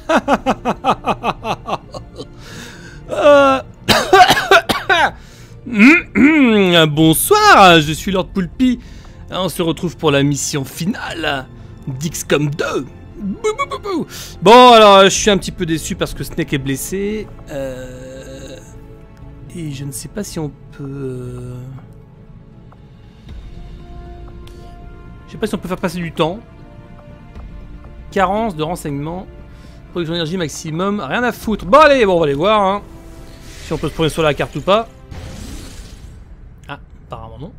Bonsoir, je suis Lord Poulpi. On se retrouve pour la mission finale d'XCOM 2. Bon, alors je suis un petit peu déçu parce que Snake est blessé. Et je ne sais pas si on peut... Je sais pas si on peut faire passer du temps. Carence de renseignements. Production d'énergie maximum. Rien à foutre. Bon allez, bon, on va aller voir. Hein. Si on peut se prendre sur la carte ou pas. Ah, apparemment non.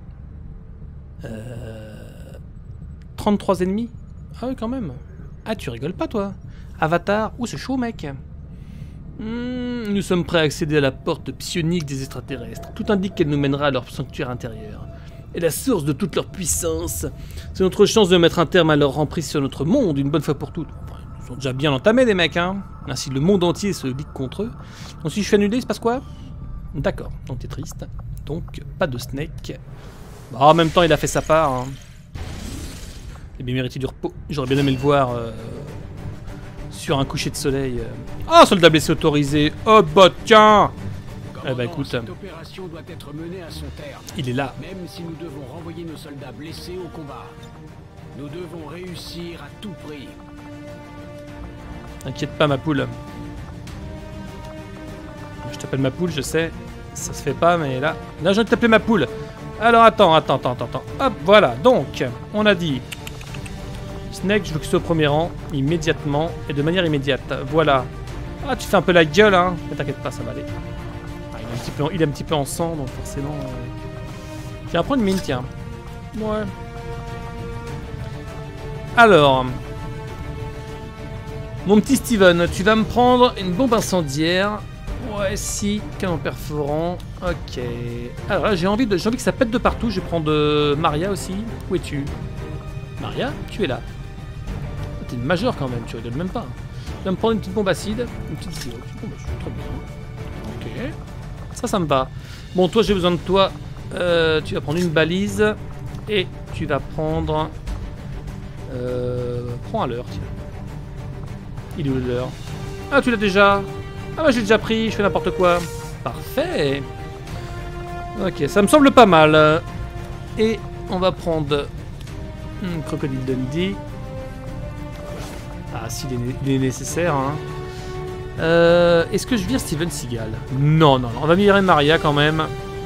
33 ennemis. Ah oui, quand même. Ah, tu rigoles pas, toi. Avatar. Ouh, c'est chaud, mec. Nous sommes prêts à accéder à la porte psionique des extraterrestres. Tout indique qu'elle nous mènera à leur sanctuaire intérieur. Et la source de toute leur puissance. C'est notre chance de mettre un terme à leur emprise sur notre monde, une bonne fois pour toutes. Enfin, ils sont déjà bien entamés, les mecs, hein. Ainsi, le monde entier se ligue contre eux. Donc, si je fais annuler, il se passe quoi? D'accord, donc t'es triste. Donc, pas de Snake. Bah, en même temps, il a fait sa part. Hein. Il a bien mérité du repos. J'aurais bien aimé le voir sur un coucher de soleil. Oh, soldat blessé autorisé. Oh, bah tiens. Eh bah écoute, cette opération doit être menée à son terme. Il est là. Même si nous devons renvoyer nos soldats blessés au combat. Nous devons réussir à tout prix. T'inquiète pas, ma poule. Je t'appelle ma poule, je sais. Ça se fait pas, mais là... Là, je vais t'appeler ma poule. Alors, attends. Hop, voilà. Donc, on a dit... Snake, je veux que ce soit au premier rang, immédiatement, et de manière immédiate. Voilà. Ah, tu fais un peu la gueule, hein. Mais t'inquiète pas, ça va aller. Ah, il est un petit peu en sang, donc forcément... Tiens, prends une mine, tiens. Ouais. Alors... Mon petit Steven, tu vas me prendre une bombe incendiaire. Ouais, si, canon perforant. Ok. Alors là, j'ai envie que ça pète de partout. Je vais prendre Maria aussi. Où es-tu? Maria, tu es là. T'es une majeure quand même, tu rigoles même pas. Tu vas me prendre une petite bombe acide. Une petite bombe acide, très bien. Ok. Ça me va. Bon, toi, j'ai besoin de toi. Tu vas prendre une balise. Et tu vas prendre... Prends un leurre, tiens. Il est où le leurre? Ah, tu l'as déjà? Ah bah j'ai déjà pris, je fais n'importe quoi. Parfait. Ok, ça me semble pas mal. Et on va prendre... Crocodile Dundee. Ah, s'il est nécessaire. Hein. Est-ce que je vire Steven Seagal? Non. On va virer Maria quand même.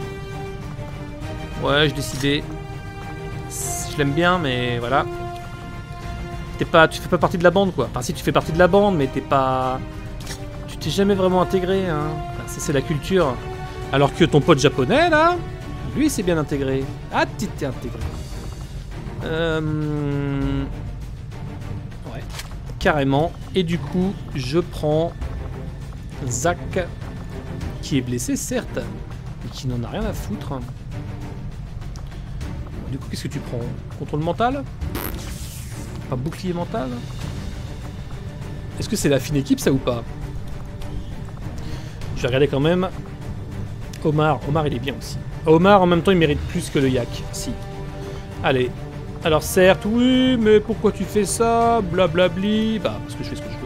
Ouais, j'ai décidé. Je l'aime bien, mais voilà. Tu fais pas partie de la bande, quoi. Enfin, si tu fais partie de la bande, mais t'es pas... Tu t'es jamais vraiment intégré, hein. Enfin, c'est la culture. Alors que ton pote japonais, là, lui, c'est bien intégré. Ah, tu t'es intégré. Ouais, carrément. Et du coup, je prends Zach, qui est blessé, certes, mais qui n'en a rien à foutre. Du coup, qu'est-ce que tu prends? Contrôle mental? Pas bouclier mental? Est-ce que c'est la fine équipe, ça, ou pas? Je vais regarder quand même. Omar, il est bien aussi. Omar, en même temps, il mérite plus que le yak. Si. Allez. Alors certes, oui, mais pourquoi tu fais ça? Blablabli. Bah, parce que je fais ce que je veux.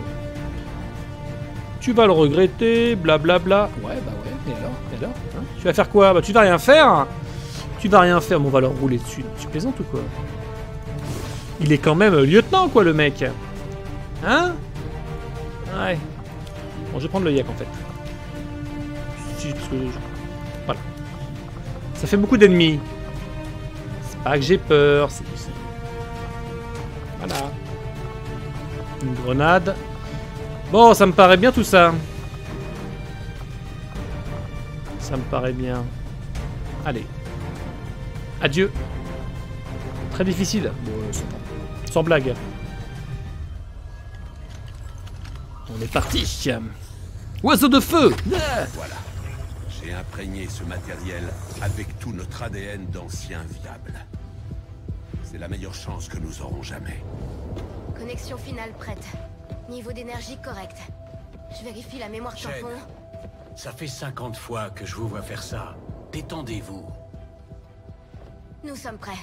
Tu vas le regretter, blablabla. Ouais, bah ouais, et alors hein? Tu vas faire quoi? Bah, tu vas rien faire. Tu vas rien faire, mais on va leur rouler dessus. Tu plaisantes ou quoi? Il est quand même lieutenant, quoi, le mec. Hein? Ouais. Bon, je vais prendre le yak, en fait. Si, parce que... Voilà. Ça fait beaucoup d'ennemis. Pas que j'ai peur, c'est possible. Voilà. Une grenade. Bon, ça me paraît bien tout ça. Ça me paraît bien. Allez. Adieu. Très difficile. Bon, sans blague. On est parti. Oiseau de feu. Voilà. J'ai imprégné ce matériel avec tout notre ADN d'anciens viables. C'est la meilleure chance que nous aurons jamais. Connexion finale prête. Niveau d'énergie correct. Je vérifie la mémoire tampon. Ça fait 50 fois que je vous vois faire ça. Détendez-vous. Nous sommes prêts.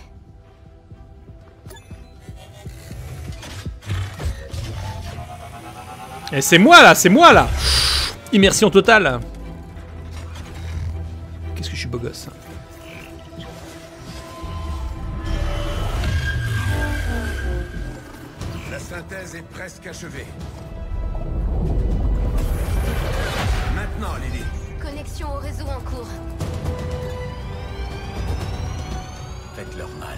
Et c'est moi là, c'est moi là. Immersion totale. Qu'est-ce que je suis beau gosse. La synthèse est presque achevée. Maintenant, Lily. Connexion au réseau en cours. Faites-leur mal.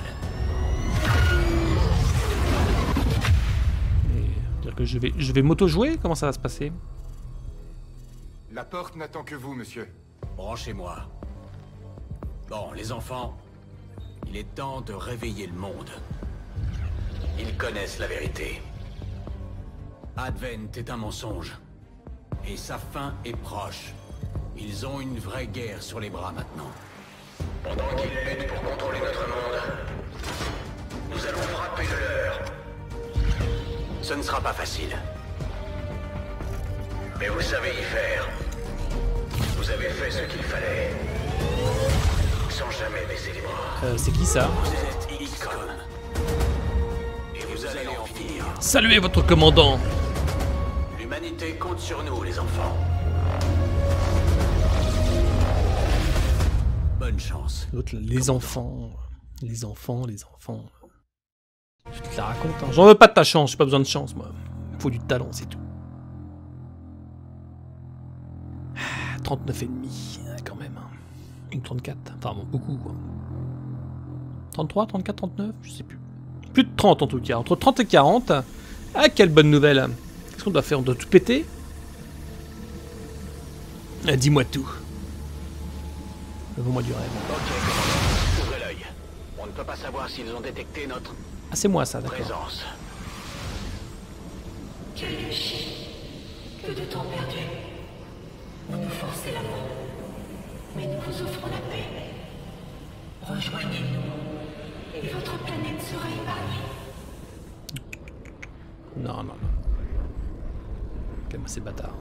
Dire que je vais m'auto-jouer? Comment ça va se passer? La porte n'attend que vous, monsieur. Branchez-moi. Bon, les enfants, il est temps de réveiller le monde. Ils connaissent la vérité. Advent est un mensonge. Et sa fin est proche. Ils ont une vraie guerre sur les bras maintenant. Pendant qu'ils luttent pour contrôler notre monde, nous allons frapper de leur. Ce ne sera pas facile. Mais vous savez y faire. Vous avez fait ce qu'il fallait. Sans jamais baisser les bras. C'est qui ça? Vous êtes Icon. Et vous allez en finir. Saluez votre commandant. L'humanité compte sur nous, les enfants. Bonne chance. L'autre, les enfants. Les enfants, les enfants. Je te la raconte. Hein. J'en veux pas de ta chance, j'ai pas besoin de chance, moi. Faut du talent, c'est tout. 39,5, quand même. Hein. Ou 34. Enfin bon, beaucoup, quoi. 33, 34, 39, je sais plus. Plus de 30 en tout cas. Entre 30 et 40. Ah, quelle bonne nouvelle. Qu'est-ce qu'on doit faire? On doit tout péter? Ah, dis-moi tout. Levons-moi du rêve. Ok, ouvrez l'œil. On ne peut pas savoir s'ils ont détecté notre Ah, c'est moi ça, d'accord. présence. Quel gâchis. Que de temps perdu. Vous nous forcez la mort. Mais nous vous offrons la paix. Rejoignez-nous. Et votre planète sera épargnée. Non, non, non. Calme ces bâtards.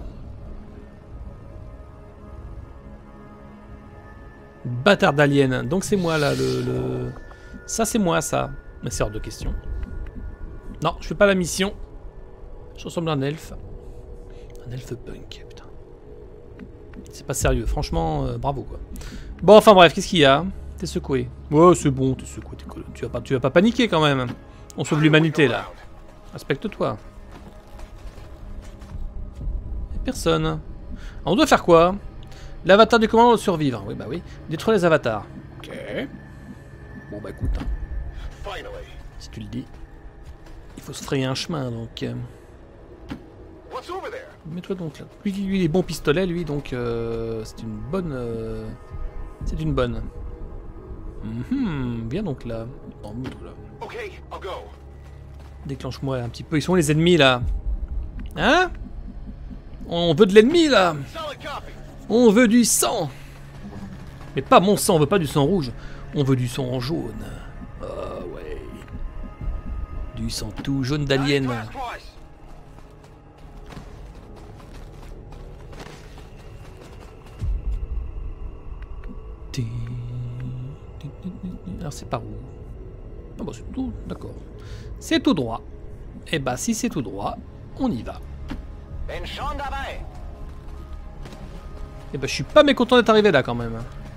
Bâtard d'alien. Donc c'est moi là, le... Ça c'est moi ça. Mais c'est hors de question. Non, je fais pas la mission. Je ressemble à un elfe. Un elfe punk, putain. C'est pas sérieux, franchement, bravo quoi. Bon, enfin bref, qu'est-ce qu'il y a? T'es secoué. Ouais, c'est bon, t'es secoué, tu vas pas paniquer quand même. On sauve l'humanité là. Respecte-toi. Personne. On doit faire quoi? L'avatar du commandant doit survivre. Oui, bah oui. Détruire les avatars. Ok. Bon, bah écoute. Hein. Si tu le dis. Il faut se frayer un chemin, donc... Mets-toi donc là. Lui, il est bon pistolet, lui, donc... c'est une bonne... C'est une bonne. Bien donc là. En moutre, là. Déclenche-moi un petit peu. Ils sont les ennemis, là. Hein? On veut de l'ennemi, là. On veut du sang. Mais pas mon sang, on veut pas du sang rouge. On veut du sang en jaune. Ah ouais. Du sang tout jaune d'alien. Alors c'est par où? Ah bah c'est tout, d'accord. C'est tout droit. Et bah si c'est tout droit, on y va. Et bah je suis pas mécontent d'être arrivé là quand même.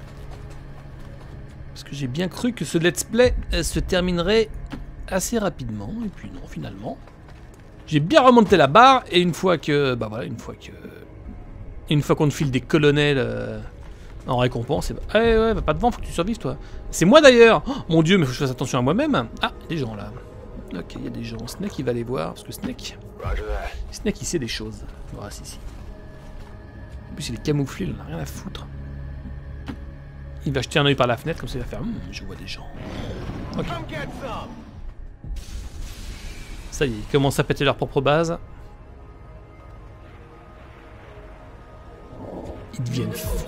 Parce que j'ai bien cru que ce let's play se terminerait assez rapidement. Et puis non, finalement. J'ai bien remonté la barre et une fois que... Bah voilà, une fois qu'on te file des colonels en récompense, et bah... Eh ouais, bah pas de vent, faut que tu survives toi. C'est moi d'ailleurs. Oh, mon dieu, mais faut que je fasse attention à moi-même. Ah, des gens là. Ok, il y a des gens. Snake il va les voir, parce que Snake il sait des choses. Voilà, si. En plus il est camouflé, il en a rien à foutre. Il va jeter un oeil par la fenêtre, comme ça il va faire je vois des gens. Ok. Ça y est, ils commencent à péter leur propre base. Ils deviennent fous.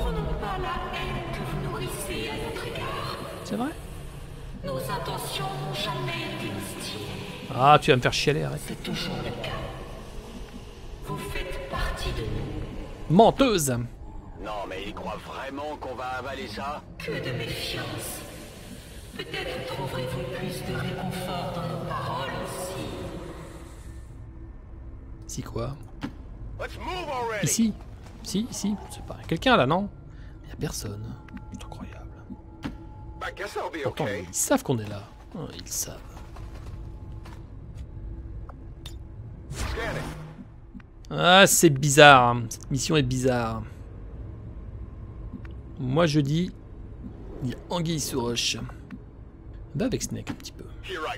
C'est vrai? Nos intentions n'ont jamais été hostiles. Ah, tu vas me faire chialer, arrête. C'est toujours le cas. Vous faites partie de nous. Menteuse! Non, mais ils croient vraiment qu'on va avaler ça? Que de méfiance. Peut-être trouverez-vous plus de réconfort dans nos paroles aussi. Si quoi? Ici. Ici, ici. C'est pas quelqu'un là, non? Il y a personne. C'est incroyable. Pourtant, ils savent qu'on est là. Oh, ils savent. Ah, c'est bizarre. Cette mission est bizarre. Moi, je dis... Il y a anguille sous roche. Va avec Snake un petit peu.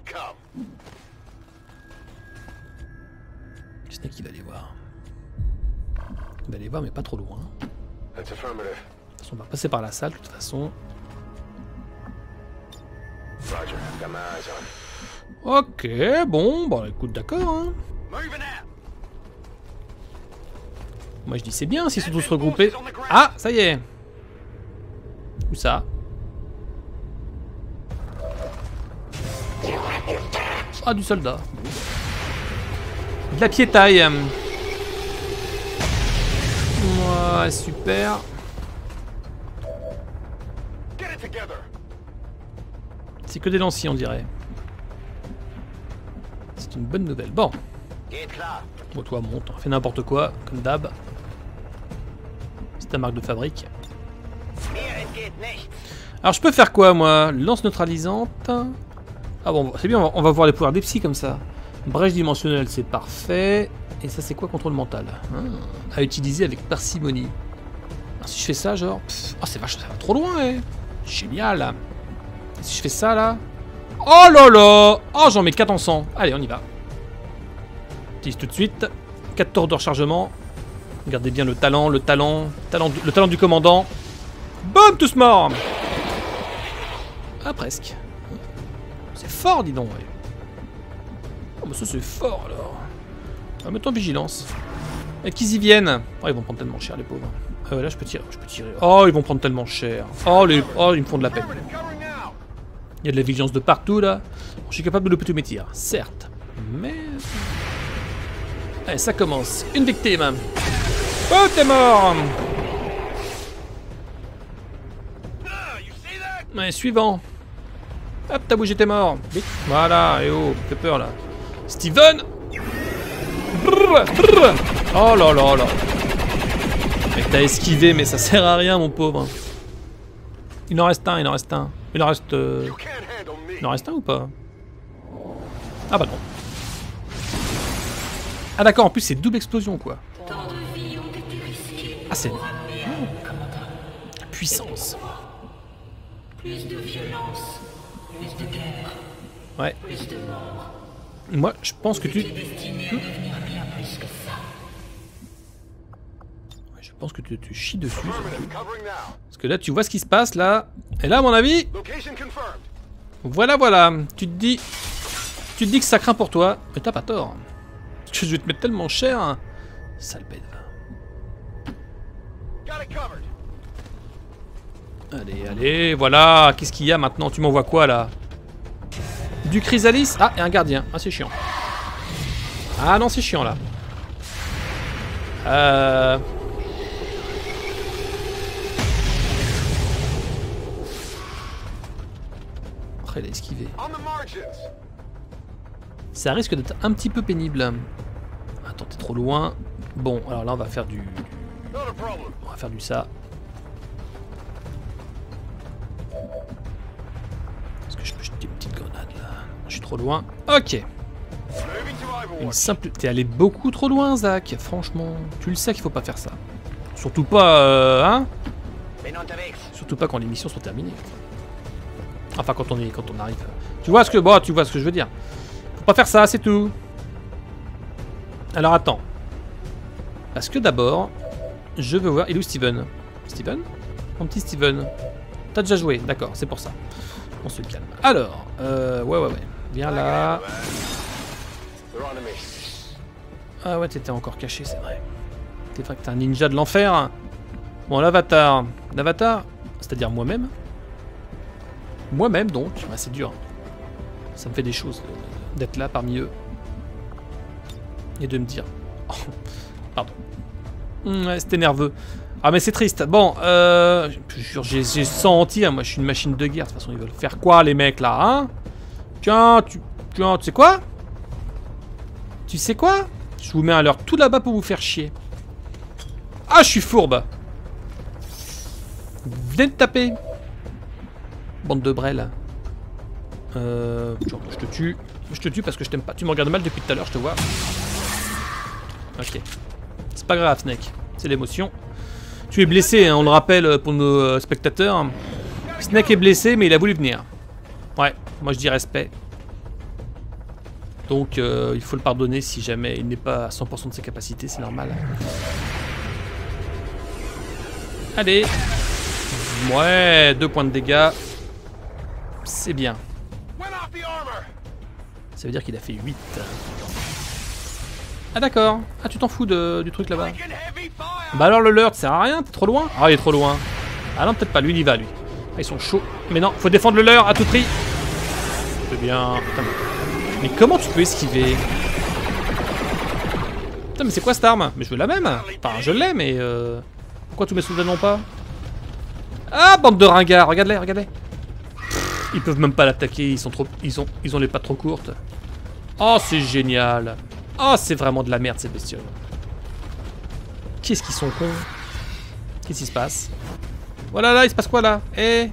Snake, il va aller voir. Il va aller voir, mais pas trop loin. De toute façon, on va passer par la salle, de toute façon. Ok, bon, bah écoute, d'accord. Hein. Moi, je dis c'est bien s'ils sont tous regroupés. Ah, ça y est. Où ça? Ah, du soldat. De la piétaille. Ouais, super. C'est que des lanciers, on dirait. C'est une bonne nouvelle. Bon. Bon, toi, monte. Fais n'importe quoi, comme d'hab. C'est ta marque de fabrique. Alors, je peux faire quoi, moi? Lance neutralisante. Ah bon, c'est bien, on va voir les pouvoirs des psys comme ça. Brèche dimensionnelle, c'est parfait. Et ça, c'est quoi, contrôle mental? À utiliser avec parcimonie. Alors, si je fais ça, genre... Oh, c'est vachement... Ça va trop loin, eh. Génial. Si je fais ça, là... Oh là là. Oh, j'en mets 4 en 100. Allez, on y va. Utilise tout de suite. 4 tours de rechargement. Regardez bien le talent du commandant. Boum, tous morts. Ah, presque. C'est fort, dis donc, ouais. Oh, mais ça, c'est fort, alors. Ah, mettons vigilance. Et qu'ils y viennent. Oh, ils vont prendre tellement cher, les pauvres. Là, je peux tirer. Oh, ils vont prendre tellement cher. Oh, ils me font de la peine. Il y a de la vigilance de partout, là. Je suis capable de louper tous mes tirs, certes. Mais... Allez, ça commence. Une victime. Oh, t'es mort. Ouais, suivant. Hop, t'as bougé, t'es mort. Vite. Voilà, et oh, fais peur, là. Steven. Brrr, brrr. Oh là là là. Mais t'as esquivé, mais ça sert à rien, mon pauvre. Il en reste un. Il en reste un ou pas? Ah bah non. Ah d'accord, en plus c'est double explosion, quoi. Ah c'est... Puissance. Plus de violence, plus de guerre, ouais. plus de mort. Moi, je pense que tu... Destiné à devenir bien plus que ça. Ouais, je pense que tu chies dessus. Parce que là, tu vois ce qui se passe, là. Et là, à mon avis... Voilà, voilà. Tu te dis que ça craint pour toi. Mais t'as pas tort. Parce que je vais te mettre tellement cher. Hein. Sale bête. Allez, allez, voilà. Qu'est-ce qu'il y a maintenant? Tu m'envoies quoi, là? Du chrysalis? Ah, et un gardien. Ah, c'est chiant. Ah non, c'est chiant, là. Après, il a esquivé. Ça risque d'être un petit peu pénible. Attends, t'es trop loin. Bon, alors là, on va faire du... On va faire du ça. Est-ce que je peux jeter une petite grenade, là? Je suis trop loin. Ok. Une simple... T'es allé beaucoup trop loin, Zach. Franchement, tu le sais qu'il faut pas faire ça. Surtout pas, hein? Surtout pas quand les missions sont terminées. Enfin, quand on arrive. Tu vois ce que, bon, tu vois ce que je veux dire. Faut pas faire ça, c'est tout. Alors attends. Parce que d'abord, je veux voir. Il est où Steven? Steven? Mon petit Steven. T'as déjà joué, d'accord, c'est pour ça. On se calme. Alors, ouais. Viens là. Ah ouais, t'étais encore caché, c'est vrai. C'est vrai que t'es un ninja de l'enfer. Bon, l'avatar. L'avatar, c'est-à-dire moi-même. Moi-même, donc. Bah, c'est dur. Ça me fait des choses d'être là parmi eux. Et de me dire... Oh, pardon. Ouais, c'était nerveux. Ah, mais c'est triste. Bon, j'ai senti, hein, moi je suis une machine de guerre. De toute façon, ils veulent faire quoi, les mecs, là, hein? Tiens, tu sais quoi? Tu sais quoi? Je vous mets à l'heure tout là-bas pour vous faire chier. Ah, je suis fourbe. Venez de taper. Bande de brel. Je te tue. Je te tue parce que je t'aime pas. Tu me regardes mal depuis tout à l'heure, je te vois. Ok. C'est pas grave, Snake. C'est l'émotion. Tu es blessé, hein, on le rappelle pour nos spectateurs. Snake est blessé, mais il a voulu venir. Ouais, moi je dis respect. Donc il faut le pardonner si jamais il n'est pas à 100% de ses capacités, c'est normal. Allez. Ouais, 2 points de dégâts. C'est bien. Ça veut dire qu'il a fait 8. Ah d'accord. Ah tu t'en fous du truc là-bas. Bah alors le leurre, ça sert à rien, t'es trop loin. Ah il est trop loin. Ah non peut-être pas, lui il y va lui. Ah, ils sont chauds. Mais non, faut défendre le leurre à tout prix. C'est bien. Putain, mais comment tu peux esquiver? Putain mais c'est quoi cette arme? Mais je veux la même. Enfin je l'ai mais pourquoi tous mes soldats n'ont pas? Ah bande de ringards, regarde-les, regarde-les. Ils peuvent même pas l'attaquer, ils sont trop. Ils ont les pattes trop courtes. Oh c'est génial. Oh c'est vraiment de la merde cette bestiole. Qu'est-ce qu'ils sont cons? Qu'est-ce qui se passe? Voilà là, il se passe quoi là? Eh.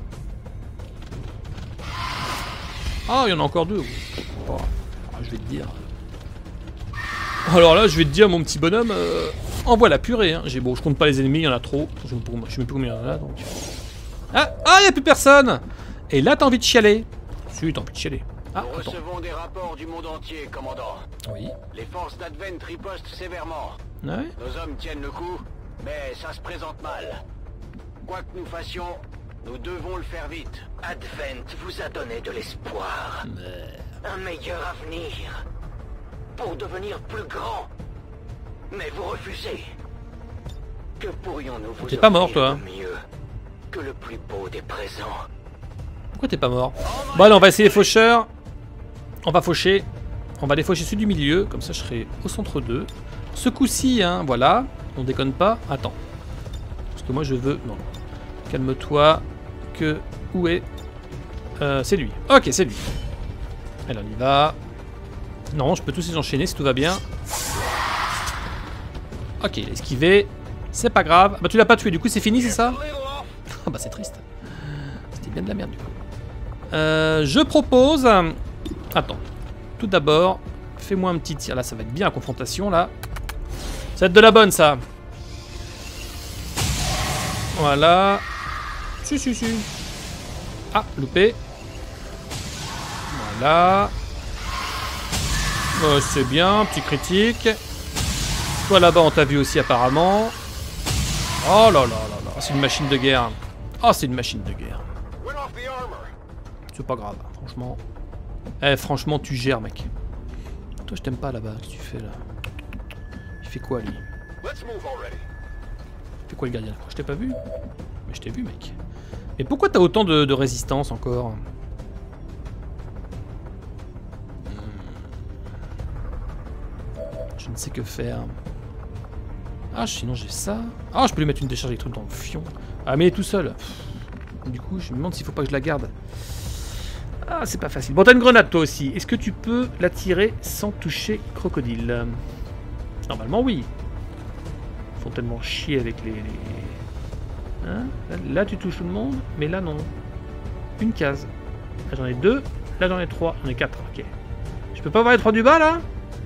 Oh il y en a encore 2. Oh, je vais te dire. Alors là je vais te dire mon petit bonhomme, envoie la purée hein. Bon je compte pas les ennemis, il y en a trop. Je sais même plus combien il y en a là donc. Ah il y a plus personne. Et là t'as envie de chialer. Si t'as envie de chialer. Ah, nous recevons des rapports du monde entier, commandant. Oui. Les forces d'Advent ripostent sévèrement. Ouais. Nos hommes tiennent le coup, mais ça se présente mal. Quoi que nous fassions, nous devons le faire vite. Advent vous a donné de l'espoir. Un meilleur avenir. Pour devenir plus grand. Mais vous refusez. Que pourrions-nous vous T'es pas mort toi offrir de mieux que le plus beau des présents? Pourquoi t'es pas mort? Bon allez on va essayer les faucheurs. On va faucher. On va les faucher celui du milieu. Comme ça je serai au centre 2. Ce coup-ci hein, voilà. On déconne pas. Attends. Parce que moi je veux... Non. Calme-toi. Que... Où est... c'est lui. Ok c'est lui. Allez on y va. Non je peux tous les enchaîner si tout va bien. Ok il a esquivé. C'est pas grave. Bah tu l'as pas tué du coup c'est fini c'est ça? Ah bah c'est triste. C'était bien de la merde du coup. Je propose... Attends. Tout d'abord, fais-moi un petit tir. Là, ça va être bien la confrontation, là. Ça va être de la bonne, ça. Voilà. Si. Ah, loupé. Voilà. C'est bien, petit critique. Toi, là-bas, on t'a vu aussi, apparemment. Oh là là là là. C'est une machine de guerre. Oh, c'est une machine de guerre. C'est pas grave, franchement. Eh, franchement, tu gères, mec. Toi, je t'aime pas là-bas. Qu'est-ce que tu fais là? Il fait quoi, lui? Il fait quoi, le gardien? Je t'ai pas vu? Mais je t'ai vu, mec. Mais pourquoi t'as autant de résistance encore? Je ne sais que faire. Ah, sinon j'ai ça. Ah, je peux lui mettre une décharge électrique dans le fion. Ah, mais il est tout seul. Du coup, je me demande s'il faut pas que je la garde. Ah, c'est pas facile. Bon, t'as une grenade toi aussi. Est-ce que tu peux la tirer sans toucher Crocodile? Normalement, oui. Ils font tellement chier avec les... Hein? Là, tu touches tout le monde, mais là, non. Une case. Là, j'en ai 2. Là, j'en ai 3. J'en ai 4. Ok. Je peux pas avoir les 3 du bas, là?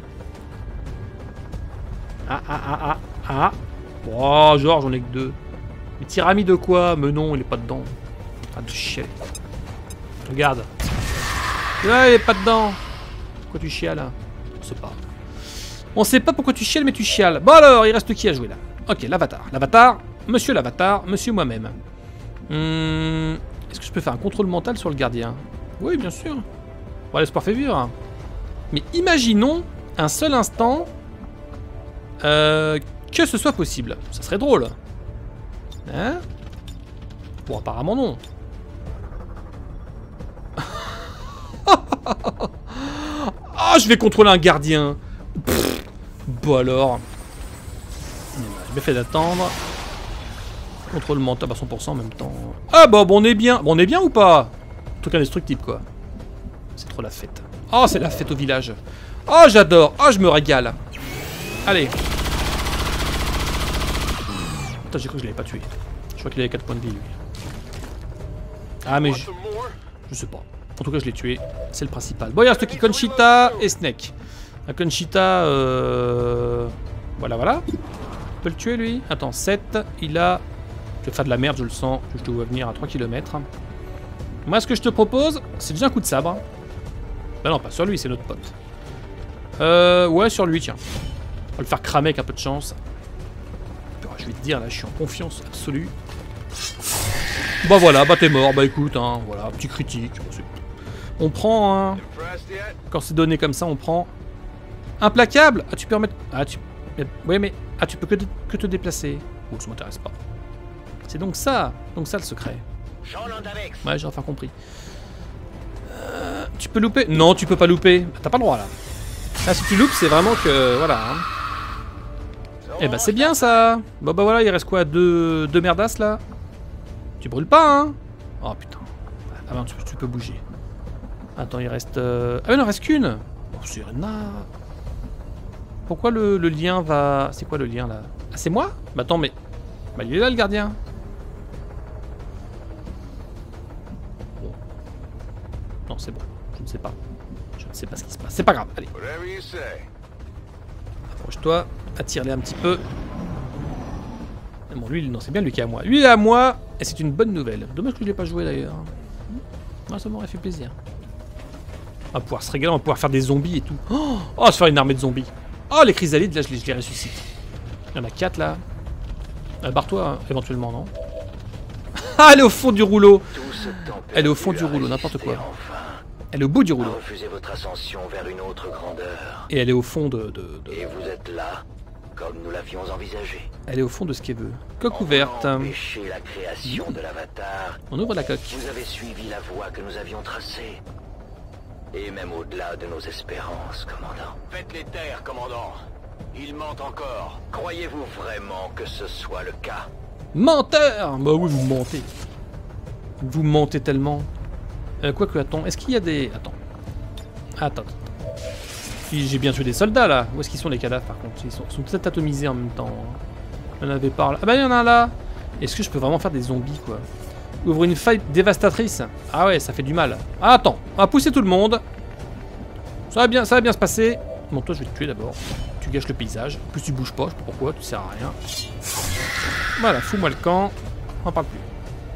Ah. Oh, genre, j'en ai que 2. Mais Tirami de quoi? Mais non, il est pas dedans. Ah, de chier. Regarde. Là, il est pas dedans. Pourquoi tu chiales? On sait pas. On sait pas pourquoi tu chiales, mais tu chiales. Bon alors, il reste qui à jouer là? Ok, l'avatar. L'avatar, monsieur moi-même. Est-ce que je peux faire un contrôle mental sur le gardien? Oui, bien sûr. Bon, l'espoir fait vivre. Mais imaginons un seul instant que ce soit possible. Ça serait drôle. Hein? Bon, apparemment non. Ah, je vais contrôler un gardien. Pff, bon alors. J'ai bien fait d'attendre. Contrôle mental à 100% en même temps. Ah bah bon, on est bien. Bon, on est bien ou pas? Truc indestructible quoi. C'est trop la fête. Oh, c'est la fête au village. Oh, j'adore. Oh, je me régale. Allez. Putain, j'ai cru que je l'avais pas tué. Je crois qu'il avait 4 points de vie lui. Ah mais je sais pas. En tout cas je l'ai tué, c'est le principal. Bon il reste qui? Conchita et Snake. La Conchita voilà voilà. On peut le tuer lui. Attends, 7, il a... Je vais faire de la merde, je le sens. Je te vois venir à 3 km. Moi ce que je te propose, c'est déjà un coup de sabre. Bah non, pas sur lui, c'est notre pote. Ouais, sur lui, tiens. On va le faire cramer avec un peu de chance. Je vais te dire, là, je suis en confiance absolue. Bah voilà, bah t'es mort, bah écoute, hein, voilà, petit critique. On prend, hein. Quand c'est donné comme ça, on prend. Implacable. Ah, tu peux remettre... Ah, tu... Ouais, mais... Ah, tu peux que te déplacer. Oh, ça m'intéresse pas. C'est donc ça le secret. Ouais, j'ai enfin compris. Tu peux louper? Non, tu peux pas louper. T'as pas le droit, là. Ah, si tu loupes, c'est vraiment que... Voilà, hein. Eh bah c'est bien ça. Bon bah voilà, il reste quoi, deux merdasses là. Tu brûles pas hein. Oh putain. Ah non, tu peux bouger. Attends, il reste... Ah mais non, il reste qu'une. Oh c'est Rena. Pourquoi le lien va... C'est quoi le lien là? Ah c'est moi? Bah attends mais... Bah il est là le gardien. Bon. Non c'est bon, je ne sais pas. Je ne sais pas ce qui se passe. C'est pas grave, allez. Approche-toi, attire-les un petit peu. Bon, lui, non, c'est bien lui qui est à moi. Lui, il est à moi, et c'est une bonne nouvelle. Dommage que je l'ai pas joué d'ailleurs. Ah, ça m'aurait fait plaisir. On va pouvoir se régaler, on va pouvoir faire des zombies et tout. Oh, se faire une armée de zombies. Oh, les chrysalides, là, je les ressuscite. Il y en a 4 là. Barre-toi, hein, éventuellement, non? Ah, elle est au fond du rouleau. Elle est au fond du rouleau, n'importe quoi. Elle est au bout du rouleau. Refusez votre ascension vers une autre grandeur. Et elle est au fond de... Et vous êtes là, comme nous l'avions envisagé. Elle est au fond de ce qu'elle veut. Coque ouverte. Empêcher la création de l'avatar. On ouvre la coque. Vous avez suivi la voie que nous avions tracée. Et même au-delà de nos espérances, commandant. Faites-les taire, commandant. Ils mentent encore. Croyez-vous vraiment que ce soit le cas? Menteur! Bah oui, vous mentez. Vous mentez tellement. Quoique, attends, est-ce qu'il y a des... Attends. J'ai bien tué des soldats, là. Où est-ce qu'ils sont, les cadavres, par contre? Ils sont peut-être atomisés en même temps. Il y en avait pas là. Ah bah, il y en a un là. Est-ce que je peux vraiment faire des zombies, quoi? Ouvre une faille dévastatrice. Ah ouais, ça fait du mal. Ah, attends, on va pousser tout le monde. Ça va bien se passer. Bon, toi, je vais te tuer d'abord. Tu gâches le paysage. En plus, tu bouges pas, je sais pas pourquoi, tu sers à rien. Voilà, fous-moi le camp. On en parle plus.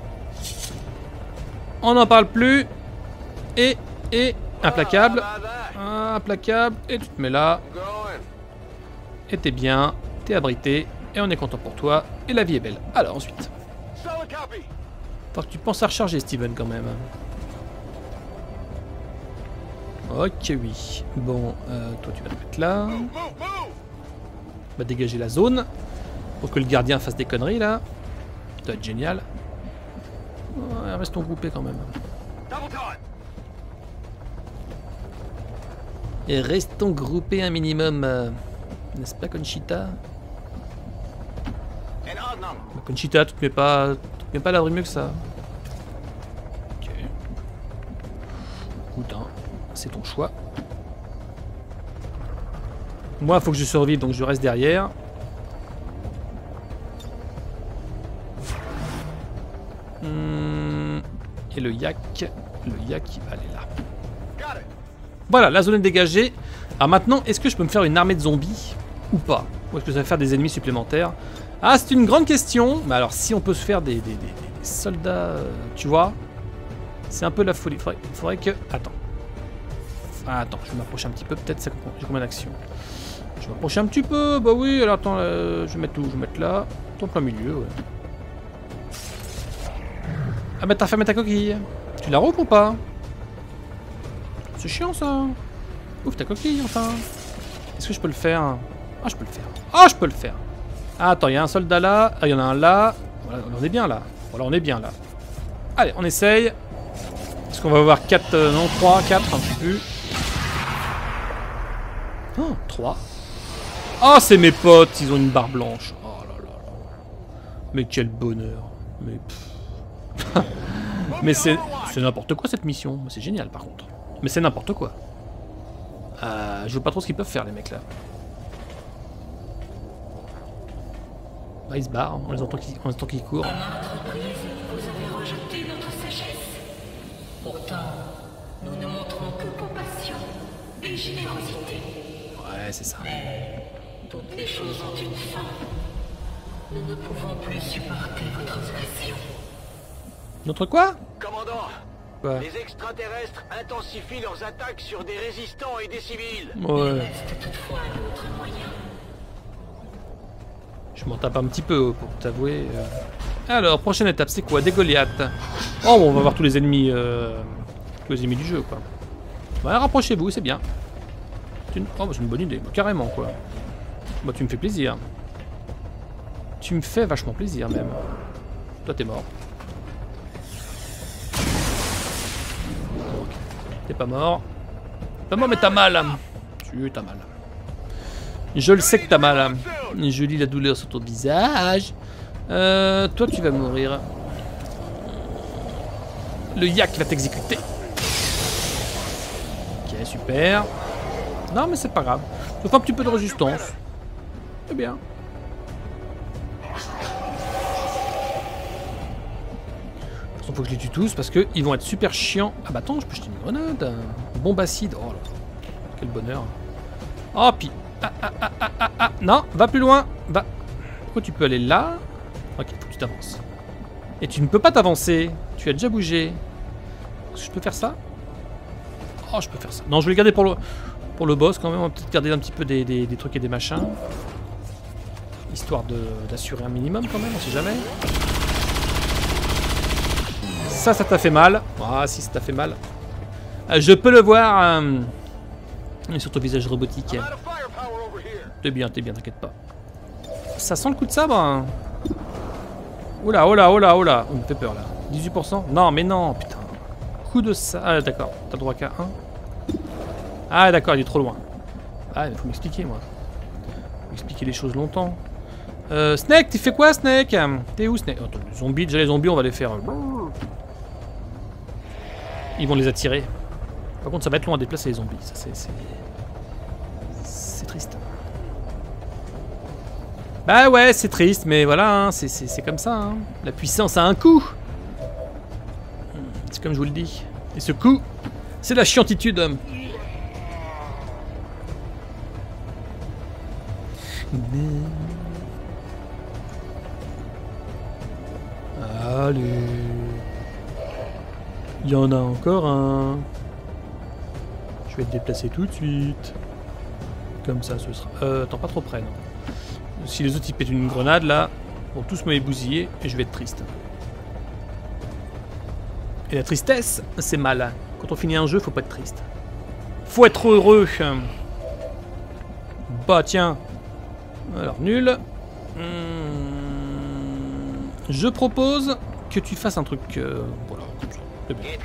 On n'en parle plus. Et implacable. Implacable. Et tu te mets là. Et t'es bien. T'es abrité. Et on est content pour toi. Et la vie est belle. Alors ensuite. Faut que tu penses à recharger, Steven, quand même. Ok, oui. Bon, toi tu vas te mettre là. On va dégager la zone. Pour que le gardien fasse des conneries là. Ça doit être génial. Ouais, restons groupés quand même. Et restons groupés un minimum. N'est-ce pas, Conchita? Conchita, tu te mets pas à l'abri mieux que ça. Ok. Écoute, hein, c'est ton choix. Moi, il faut que je survive, donc je reste derrière. Et le yak il va aller là. Voilà, la zone est dégagée. Alors maintenant, est-ce que je peux me faire une armée de zombies ou pas? Ou est-ce que ça va faire des ennemis supplémentaires? Ah, c'est une grande question. Mais alors, si on peut se faire des soldats, tu vois, c'est un peu la folie. Faudrait que... Attends. Ah, attends, je vais m'approcher un petit peu. Peut-être ça... J'ai combien d'actions? Je vais m'approcher un petit peu. Bah oui, alors attends, je vais mettre où? Je vais mettre là. En plein milieu, ouais. Ah bah t'as fermé ta coquille. Tu la roupes ou pas? C'est chiant ça. Ouvre ta coquille enfin. Est-ce que je peux le faire? Ah je peux le faire. Ah je peux le faire. Ah, attends, il y a un soldat là. Ah il y en a un là. Voilà, on est bien là. Voilà, on est bien là. Allez, on essaye. Est-ce qu'on va avoir 4, non 3, 4, je sais plus. Oh, 3. Oh c'est mes potes, ils ont une barre blanche. Oh là là là. Mais quel bonheur. Mais mais c'est n'importe quoi cette mission. C'est génial par contre. Mais c'est n'importe quoi. Je vois pas trop ce qu'ils peuvent faire les mecs là. Bah, ils se barrent, on les entend qu'ils courent. À maintes reprises, vous avez rejeté notre sagesse. Pourtant, nous ne montrons que compassion et générosité. Ouais, c'est ça. Toutes les choses ont une fin. Nous ne pouvons plus supporter votre agression. Notre quoi? Commandant, Quoi? les extraterrestres intensifient leurs attaques sur des résistants et des civils. Ouais. Reste toutefois un autre moyen. Je m'en tape un petit peu pour t'avouer. Alors, prochaine étape, c'est quoi? Des Goliaths. Oh, bon, on va voir tous les ennemis du jeu, quoi. Ouais, rapprochez-vous, c'est bien. Oh, bah, c'est une bonne idée, bah, carrément, quoi. Bah, tu me fais plaisir. Tu me fais vachement plaisir, même. Toi, t'es mort. T'es pas mort. Pas mort, mais t'as mal. Tu t'as mal. Je le sais que t'as mal. Je lis la douleur sur ton visage. Toi, tu vas mourir. Le yak va t'exécuter. Ok, super. Non, mais c'est pas grave. Ça fait un petit peu de résistance. C'est bien. Faut que je les tue tous parce qu'ils vont être super chiants. Ah bah attends, je peux jeter une grenade. Bombe acide. Oh là là. Quel bonheur. Oh, puis. Ah. Non, va plus loin. Va. Pourquoi tu peux aller là? Ok, faut que tu t'avances. Et tu ne peux pas t'avancer. Tu as déjà bougé. Est-ce que je peux faire ça? Oh, je peux faire ça. Non, je vais le garder pour le boss quand même. On va peut-être garder un petit peu des trucs et des machins. Histoire d'assurer un minimum quand même, on sait jamais. Ça t'a fait mal. Ah si, ça t'a fait mal. Je peux le voir. Sur ton visage robotique. T'es bien, t'inquiète pas. Ça sent le coup de sabre. Oula. On me fait peur là. 18%. Non, mais non, putain. Coup de sabre. Ah d'accord, t'as le droit qu'à 1. Ah d'accord, il est trop loin. Ah, il faut m'expliquer moi. Faut m'expliquer les choses longtemps. Snake, tu fais quoi Snake? T'es où Snake? Attends, les zombies, déjà les zombies on va les faire... Ils vont les attirer. Par contre, ça va être long à déplacer les zombies. Ça, c'est triste. Bah ouais, c'est triste, mais voilà, hein, c'est comme ça. Hein. La puissance a un coût. C'est comme je vous le dis. Et ce coût, c'est la chiantitude. Allez. Il y en a encore un. Je vais te déplacer tout de suite. Comme ça, ce sera... attends, pas trop près, non. Si les autres ils pètent une grenade, là, ils vont tous me les bousiller et je vais être triste. Et la tristesse, c'est mal. Quand on finit un jeu, faut pas être triste. Faut être heureux. Bah, tiens. Alors, nul. Je propose que tu fasses un truc... voilà, comme ça. C'est bien.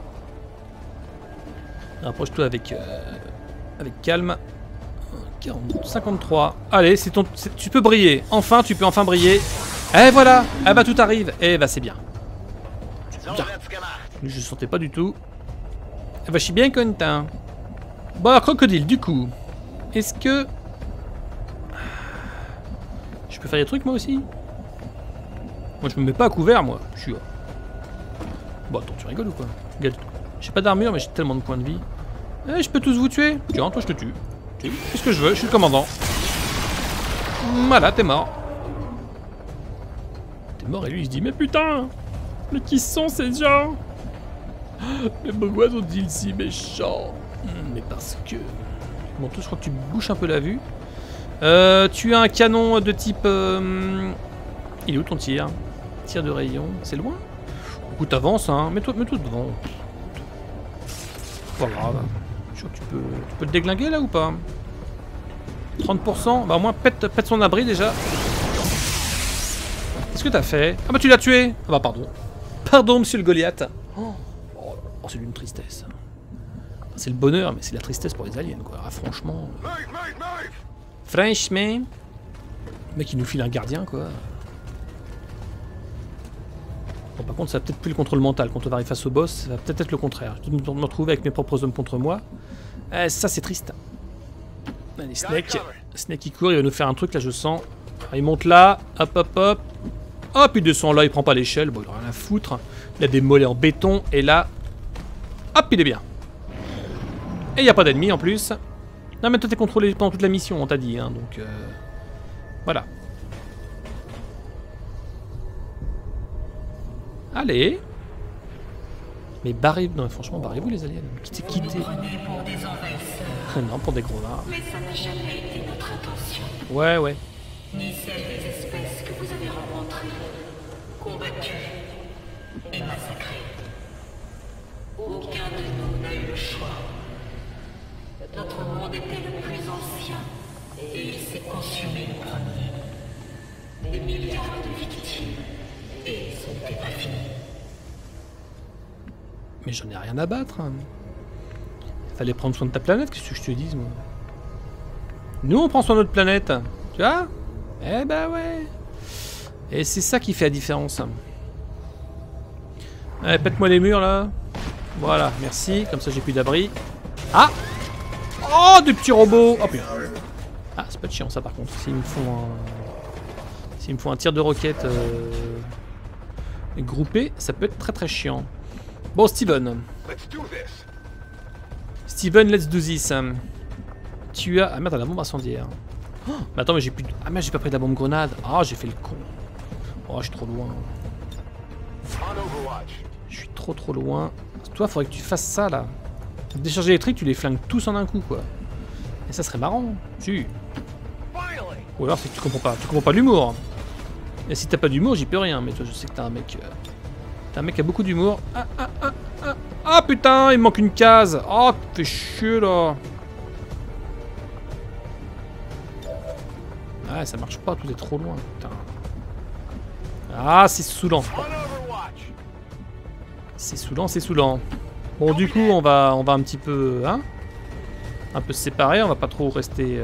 Rapproche-toi avec calme. 53. Allez, c'est ton... tu peux briller. Enfin, tu peux enfin briller. Et voilà. Ah bah tout arrive. Et bah c'est bien. Bien. Je sentais pas du tout. Eh bah je suis bien content. Bon alors, crocodile, du coup. Est-ce que... je peux faire des trucs moi aussi? Moi je me mets pas à couvert moi. Je suis... bon attends, tu rigoles ou quoi? J'ai pas d'armure mais j'ai tellement de points de vie. Eh, je peux tous vous tuer. Tiens, toi je te tue. Fais ce que je veux, je suis le commandant. Voilà, t'es mort. T'es mort et lui il se dit mais putain, mais qui sont ces gens? Mais pourquoi sont-ils si méchants? Mais parce que... bon, toi je crois que tu bouches un peu la vue. Tu as un canon de type... il est où ton tir? Tir de rayon, c'est loin? Du coup t'avances hein, mets-toi devant. Pas grave. Tu peux le déglinguer là ou pas? 30%. Bah au moins pète son abri déjà. Qu'est-ce que t'as fait? Ah bah tu l'as tué. Ah bah pardon. Pardon monsieur le Goliath. Oh c'est d'une tristesse. C'est le bonheur mais c'est la tristesse pour les aliens quoi. Ah, franchement. Franchement. Le mec il nous file un gardien quoi. Bon par contre ça va peut-être plus le contrôle mental. Quand on va arriver face au boss ça va peut-être être le contraire. Je vais me retrouver avec mes propres hommes contre moi. Ça c'est triste. Allez Snake qui court, il va nous faire un truc là je sens. Il monte là, hop hop hop. Hop, il descend là, il prend pas l'échelle. Bon, il a rien à foutre. Il a des mollets en béton. Et là, hop, il est bien. Et il n'y a pas d'ennemis en plus. Non, mais toi, t'es contrôlé pendant toute la mission, on t'a dit. Hein, donc, voilà. Allez. Mais barrez-vous. Non, franchement, barrez-vous, les aliens. Quittez. Prenez pour des envahisseurs. Non, pour des gros nards. Mais ça n'a jamais été notre intention. Ouais, ouais. Ni celle des espèces que vous avez rencontrées, combattues et massacrées. Aucun de nous n'a eu le choix. Notre monde était le plus ancien et il s'est consumé le premier. Des milliards de victimes et ce n'était pas fini. Mais j'en ai rien à battre. Hein. Fallait prendre soin de ta planète, qu'est-ce que je te dis, moi. Nous, on prend soin de notre planète. Tu vois? Eh ben ouais. Et c'est ça qui fait la différence. Allez, pète-moi les murs, là. Voilà, merci. Comme ça, j'ai plus d'abri. Ah! Oh, des petits robots! Oh, putain. Ah, c'est pas de chiant, ça, par contre. S'ils me font un tir de roquette groupé, ça peut être très très chiant. Bon, Steven. Steven, let's do this. Tu as... Ah merde, la bombe incendiaire. Oh, mais attends, mais j'ai plus... Ah merde, j'ai pas pris de la bombe grenade. Ah, j'ai fait le con. Oh, je suis trop loin. Je suis trop loin. Toi, faudrait que tu fasses ça, là. Décharger électrique, tu les flingues tous en un coup, quoi. Et ça serait marrant. Si. Ou alors, c'est que tu comprends pas l'humour. Et si t'as pas d'humour, j'y peux rien. Mais toi, je sais que t'es un mec... T'es un mec qui a beaucoup d'humour. Ah, putain, il me manque une case. Oh, fais chier, là. Ah, ça marche pas, tout est trop loin, putain. Ah, c'est saoulant. C'est saoulant. Bon, du coup, on va un petit peu, hein, un peu se séparer. On va pas trop rester,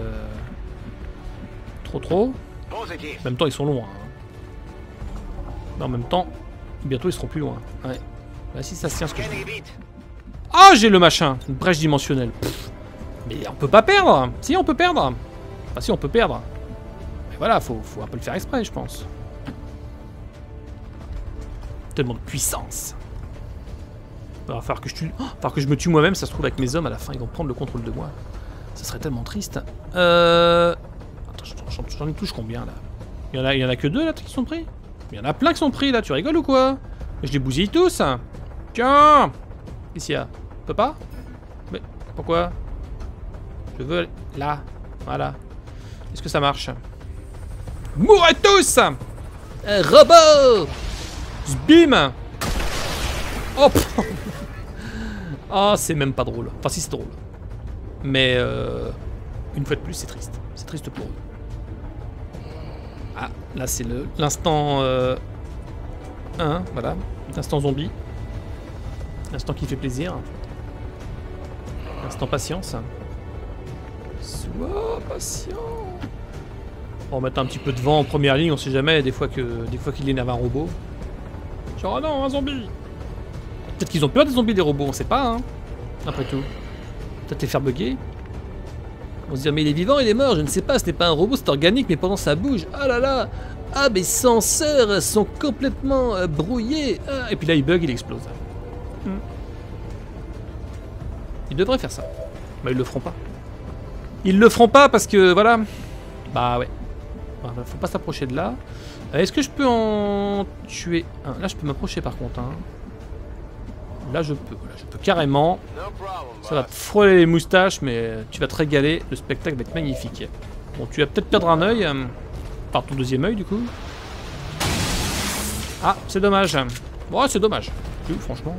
trop. En même temps, ils sont loin. Hein. Mais en même temps, bientôt, ils seront plus loin. Ouais. Là, si ça se tient, ce que je dis. Ah, j'ai le machin, une brèche dimensionnelle. Pff. Mais on peut pas perdre. Si, on peut perdre. Enfin, si, on peut perdre. Mais voilà, faut un peu le faire exprès, je pense. Tellement de puissance. Il va falloir que je me tue moi-même, ça se trouve avec mes hommes à la fin, ils vont prendre le contrôle de moi. Ça serait tellement triste. Attends, j'en ai touche combien là? Il y en a que 2 là qui sont pris? Il y en a plein qui sont pris là, tu rigoles ou quoi? Je les bousille tous. Tiens! Qu'est-ce qu'il y a? On peut pas? Mais pourquoi? Je veux aller là. Voilà. Est-ce que ça marche? Mourrez tous! Robot! Bim! Oh! Oh, c'est même pas drôle. Enfin, si, c'est drôle. Mais, une fois de plus, c'est triste. C'est triste pour eux. Ah, là, c'est l'instant... 1, voilà. L'instant zombie. L'instant qui fait plaisir. L'instant patience. Sois patient. On va mettre un petit peu de vent en première ligne, on sait jamais. Des fois qu'il énerve un robot. Genre, oh non, un zombie! Peut-être qu'ils ont peur des zombies, des robots, on sait pas, hein. Après tout. Peut-être les faire bugger. On se dit, mais il est vivant, il est mort, je ne sais pas, ce n'est pas un robot, c'est organique, mais pendant ça bouge. Ah là là! Ah, mes senseurs sont complètement brouillés. Ah, et puis là, il bug, il explose. Ils devraient faire ça. Mais ils le feront pas. Ils le feront pas parce que, voilà. Bah ouais. Bah, faut pas s'approcher de là. Est-ce que je peux en tuer un? Là, je peux m'approcher par contre. Hein. Là, je peux carrément. Ça va te frôler les moustaches, mais tu vas te régaler. Le spectacle va être magnifique. Bon, tu vas peut-être perdre un œil. Par ton deuxième œil, du coup. Ah, c'est dommage. Bon, c'est dommage. Franchement.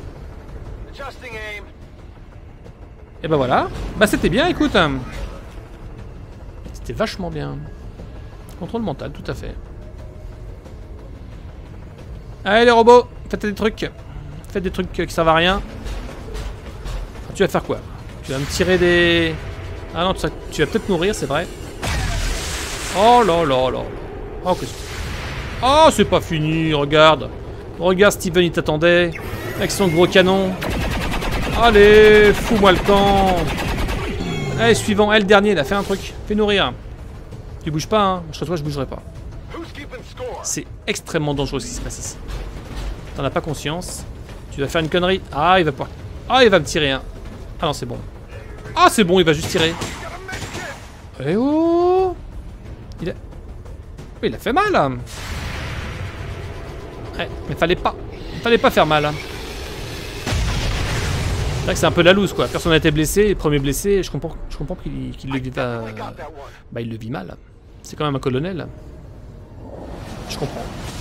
Et bah voilà. Bah, c'était bien, écoute. C'était vachement bien. Contrôle mental, tout à fait. Allez, les robots, faites des trucs. Faites des trucs qui servent à rien. Enfin, tu vas faire quoi? Tu vas me tirer des... Ah non, tu vas peut-être mourir, c'est vrai. Oh là là là. Oh, qu'est-ce que... Oh, c'est pas fini, regarde. Regarde, Steven, il t'attendait. Avec son gros canon. Allez, fous-moi le camp. Allez, suivant. Elle, le dernier, là, fais un truc. Fais nourrir. Tu bouges pas, hein. Je serais toi, je bougerai pas. C'est extrêmement dangereux ce qui se passe ici. T'en as pas conscience. Tu vas faire une connerie. Ah, il va pouvoir... Ah, il va me tirer, hein. Ah non, c'est bon. Ah, c'est bon, il va juste tirer. Eh oh! Il a fait mal, là. Ouais, mais fallait pas faire mal. C'est vrai que c'est un peu la loose, quoi. Personne n'a été blessé, premier blessé, je comprends qu'il le vit pas... Bah, il le vit mal. C'est quand même un colonel. Je comprends.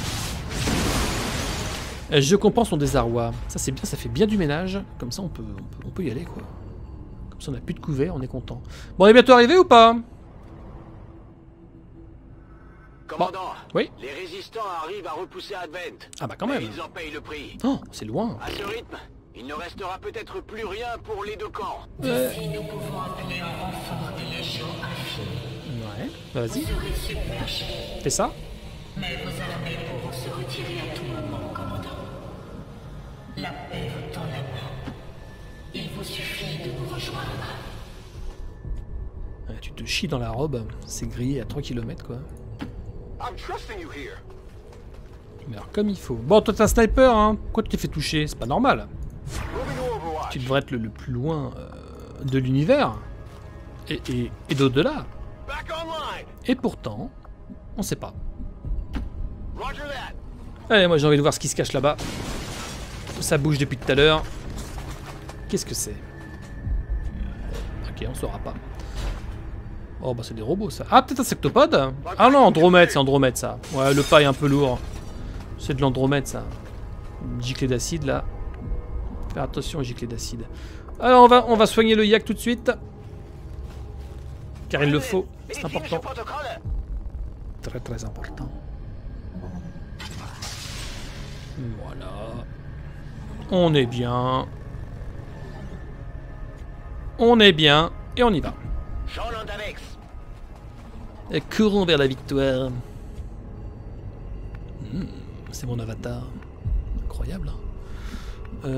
Je comprends son désarroi. Ça, c'est bien, ça fait bien du ménage. Comme ça, on peut y aller, quoi. Comme ça, on a plus de couvert, on est content. Bon, on est bientôt arrivé ou pas? Commandant, oui. Les résistants arrivent à repousser Advent. Ah bah quand même. Et ils en payent le prix. Oh, c'est loin. À ce rythme, il ne restera peut-être plus rien pour les deux camps. Ici, nous pouvons appeler un renfort de légion infinie. Ouais, bah vas-y. Vous serez submergés. Fais ça. Mais vos armées pourront se retirer à tout moment, commandant. La paix vous tend la main. Il vous suffit de nous rejoindre. Tu te chies dans la robe. C'est grillé à 3 km, quoi. Mais alors, comme il faut. Bon, toi, t'es un sniper, hein. Pourquoi tu t'es fait toucher? C'est pas normal. Tu devrais être le plus loin de l'univers. Et d'au-delà. Et pourtant, on sait pas. Allez, moi j'ai envie de voir ce qui se cache là-bas. Ça bouge depuis tout à l'heure. Qu'est-ce que c'est? Ok, on saura pas. Oh bah c'est des robots ça. Ah peut-être un sectopode? Ah non, Andromède, c'est Andromède ça. Ouais, le pas est un peu lourd. C'est de l'Andromède ça. Une giclée d'acide là. Faire attention aux giclées d'acide. Alors on va soigner le yak tout de suite. Car il le faut, c'est important. Très très important. Voilà. On est bien. On est bien. Et on y va. Et courons vers la victoire. C'est mon avatar. Incroyable. Bon,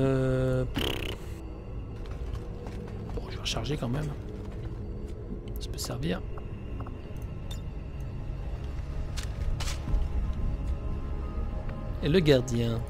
je vais recharger quand même. Ça peut servir. Et le gardien.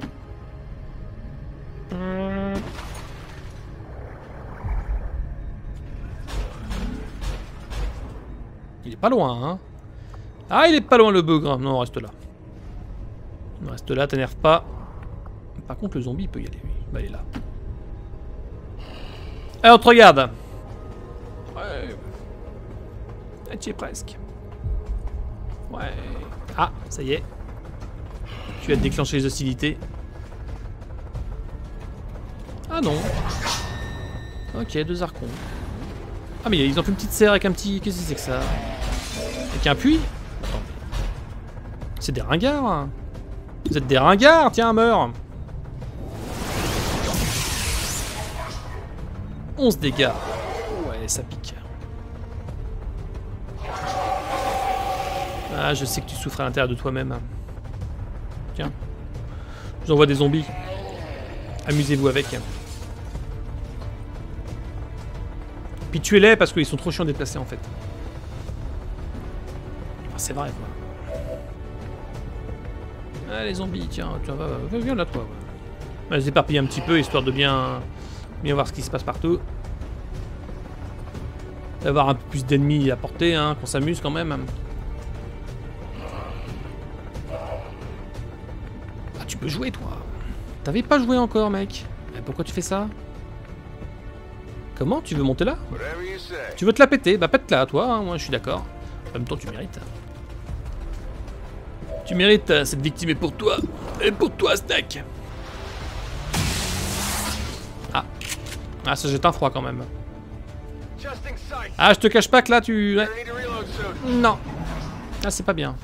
Il est pas loin, hein. Ah, il est pas loin le bougre. Non, on reste là. On reste là, t'énerve pas. Par contre, le zombie, il peut y aller, lui. Bah, il est là. Alors, on te regarde. Ouais. Ah, tu y es presque. Ouais. Ah, ça y est. Tu vas te déclencher les hostilités. Ah non. Ok, 2 archons. Ah mais ils ont fait une petite serre avec un petit... Qu'est-ce que c'est que ça? Avec un puits? Attends. C'est des ringards hein. Vous êtes des ringards? Tiens, meurs. 11 dégâts. Ouais, ça pique. Ah, je sais que tu souffres à l'intérieur de toi-même. Tiens. Je vous envoie des zombies. Amusez-vous avec. Puis tuez-les parce qu'ils sont trop chiants à déplacer en fait. Ah, c'est vrai quoi. Ah les zombies, tiens, viens là toi. Ouais. On va les éparpiller un petit peu histoire de bien voir ce qui se passe partout. D'avoir un peu plus d'ennemis à portée, hein, qu'on s'amuse quand même. Ah tu peux jouer toi. T'avais pas joué encore mec. Mais pourquoi tu fais ça? Comment? Tu veux monter là? Tu veux te la péter? Bah pète-la toi, hein. Moi je suis d'accord. En même temps tu mérites. Tu mérites, cette victime est pour toi. Et pour toi Snack. Ah. Ah ça jette un froid quand même. Ah je te cache pas que là tu... Ouais. Non. Ah c'est pas bien.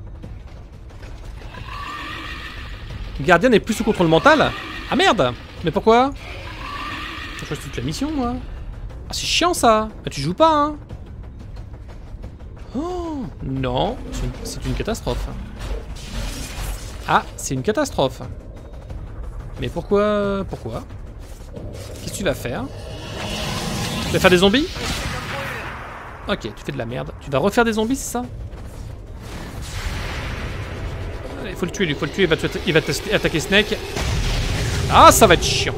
Le gardien n'est plus sous contrôle mental? Ah merde! Mais pourquoi? Je choisis toute la mission, moi. Ah, c'est chiant, ça. Bah, tu joues pas, hein. Oh, non. C'est une catastrophe. Ah, c'est une catastrophe. Mais pourquoi? Pourquoi? Qu'est-ce que tu vas faire? Tu vas faire des zombies? Ok, tu fais de la merde. Tu vas refaire des zombies, c'est ça? Il faut le tuer, lui, faut le tuer. Il va attaquer Snake. Ah, ça va être chiant.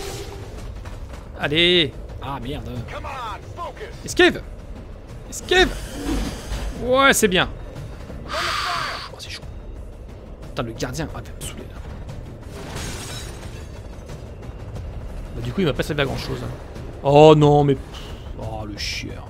Allez. Ah, merde. Escape. Escape. Ouais, c'est bien. Oh, c'est chaud. Putain, le gardien. Ah, il va me saouler, là. Bah, du coup, il va pas servir à grand chose. Hein. Oh non, mais... Oh, le chieur.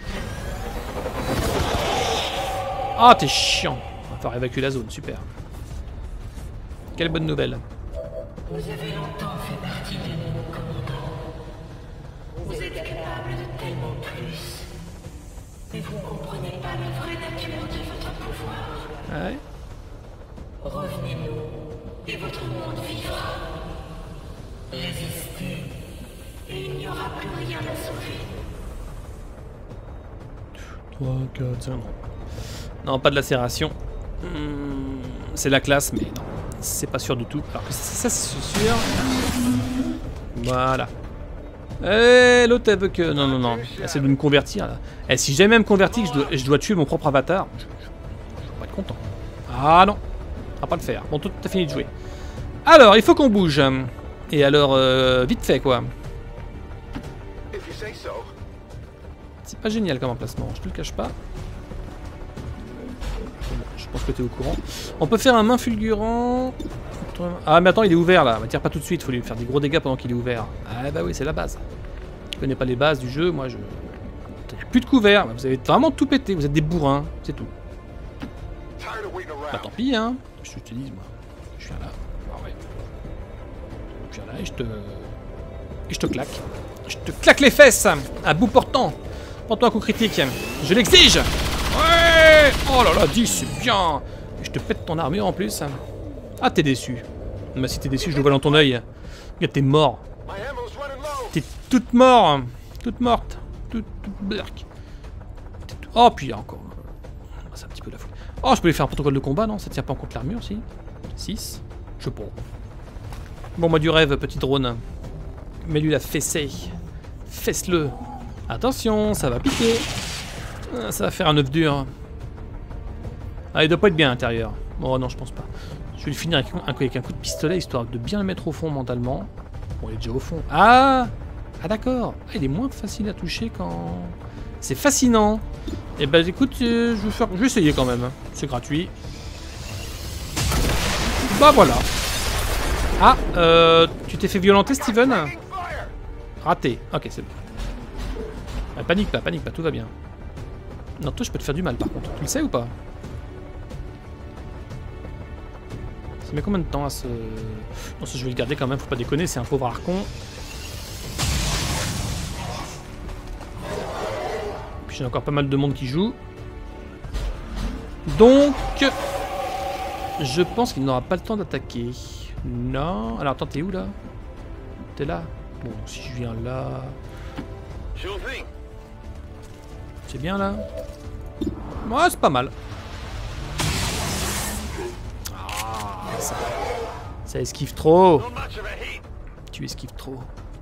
Ah, t'es chiant. On va falloir évacuer la zone, super. Quelle bonne nouvelle. Vous avez longtemps fait partie de nous, commandant. Vous êtes capable de tellement plus. Mais vous ne comprenez pas la vraie nature de votre pouvoir. Ouais. Revenez-nous, et votre monde vivra. Résistez, et il n'y aura plus rien à sauver. 3, 4, 5, non. Non, pas de lacération. C'est la classe, mais non. C'est pas sûr du tout. Alors que ça, c'est sûr. Voilà. Eh, l'autre, elle veut que... Non, non, non. Elle essaie de me convertir, là. Eh, si j'ai même converti que je dois tuer mon propre avatar, je vais pas être content. Ah non. Ça va pas le faire. Bon, toi, t'as fini de jouer. Alors, il faut qu'on bouge. Et alors, vite fait, quoi. C'est pas génial comme emplacement, je te le cache pas. Je pense que t'es au courant. On peut faire un main fulgurant. Ah mais attends, il est ouvert là. Tire pas tout de suite, faut lui faire des gros dégâts pendant qu'il est ouvert. Ah bah oui, c'est la base. Je connais pas les bases du jeu, moi je... T'as plus de couvert, vous avez vraiment tout pété, vous êtes des bourrins, c'est tout. Bah tant pis hein, je te dis moi. Je viens là. Ah ouais. Je viens là et je te... Et je te claque. Je te claque les fesses à bout portant. Prends-toi un coup critique. Je l'exige. Ouais. Oh là là, 10, c'est bien. Et je te pète ton armure en plus. Ah, t'es déçu. Mais si t'es déçu, je le vois dans ton œil. Regarde, t'es mort. T'es toute mort. Toute morte. Toute berk. Oh, puis il y a encore... C'est un petit peu la folie. Oh, je peux lui faire un protocole de combat, non? Ça tient pas en compte l'armure, si? 6. Je sais pas. Bon, moi du rêve, petit drone. Mets-lui la fessée. Fesse-le. Attention, ça va piquer. Ça va faire un œuf dur. Ah, il doit pas être bien à l'intérieur. Oh non, je pense pas. Je vais le finir avec un coup de pistolet, histoire de bien le mettre au fond mentalement. Bon, il est déjà au fond. Ah! Ah d'accord. Ah, il est moins facile à toucher quand... C'est fascinant. Et ben écoute, je vais essayer quand même. C'est gratuit. Bah voilà. Ah, tu t'es fait violenter, Steven? Raté. Ok, c'est bon. Ah, panique pas, tout va bien. Non, toi, je peux te faire du mal, par contre. Tu le sais ou pas? Ça met combien de temps à se... Non, ça, je vais le garder quand même, faut pas déconner, c'est un pauvre archon. Puis j'ai encore pas mal de monde qui joue. Donc... Je pense qu'il n'aura pas le temps d'attaquer. Non... Alors, attends, t'es où, là? T'es là? Bon, si je viens là... C'est bien, là? Ouais, c'est pas mal. Ah, ça esquive trop. Tu esquives trop.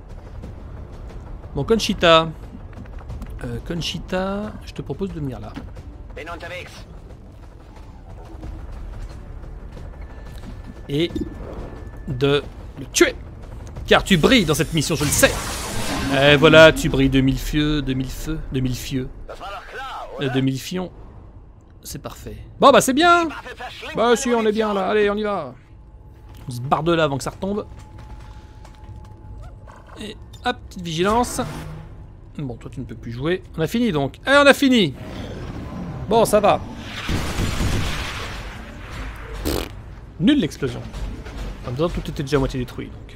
Bon, Conchita. Conchita, je te propose de venir là. Et de le tuer. Car tu brilles dans cette mission, je le sais. Et voilà, tu brilles de mille feux, de mille feux, de mille fieux. De mille fions. C'est parfait. Bon bah c'est bien. Bah si, on est bien là. Allez, on y va. On se barre de là avant que ça retombe. Et hop, petite vigilance. Bon, toi tu ne peux plus jouer. On a fini donc. Eh, on a fini. Bon, ça va. Nul l'explosion. En même temps, tout était déjà à moitié détruit. Donc,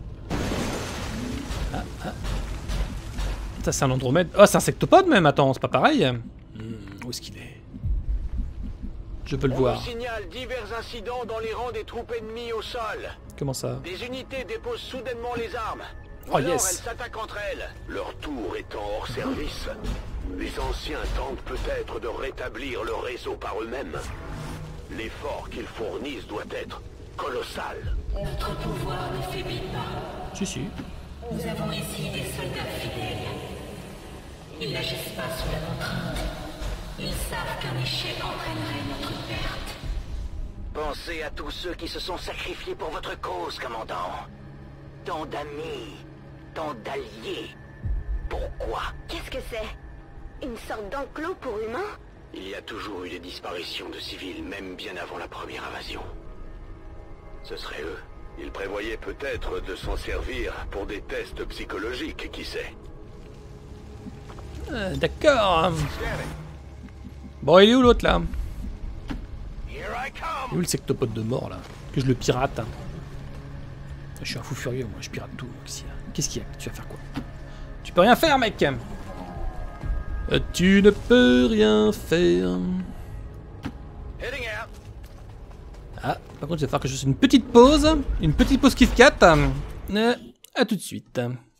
Ça, c'est un Andromède. Oh, c'est un sectopode même. Attends, c'est pas pareil. Où est-ce qu'il est? Je peux le voir. On signale divers incidents dans les rangs des troupes ennemies au sol. Comment ça? Des unités déposent soudainement les armes. Oh Alors yes. elles s'attaquent entre elles. Leur tour étant hors service, les anciens tentent peut-être de rétablir le réseau par eux-mêmes. L'effort qu'ils fournissent doit être colossal. Notre pouvoir ne faiblit pas. Si, si. Nous avons ici des soldats fidèles. Ils n'agissent pas sous la contrainte. Ils savent qu'un échec entraînerait notre perte. Pensez à tous ceux qui se sont sacrifiés pour votre cause, commandant. Tant d'amis, tant d'alliés. Pourquoi? Qu'est-ce que c'est? Une sorte d'enclos pour humains? Il y a toujours eu des disparitions de civils, même bien avant la première invasion. Ce serait eux. Ils prévoyaient peut-être de s'en servir pour des tests psychologiques, qui sait. D'accord. Bon, il est où l'autre là? Here I Il est come. où le sectopode de mort là? Que je le pirate. Je suis un fou furieux, moi, je pirate tout. Qu'est-ce qu'il y a? Tu vas faire quoi? Tu peux rien faire, mec! Tu ne peux rien faire. Heading out. Ah, par contre, il va falloir que je fasse une petite pause. Une petite pause Kit Kat. À tout de suite.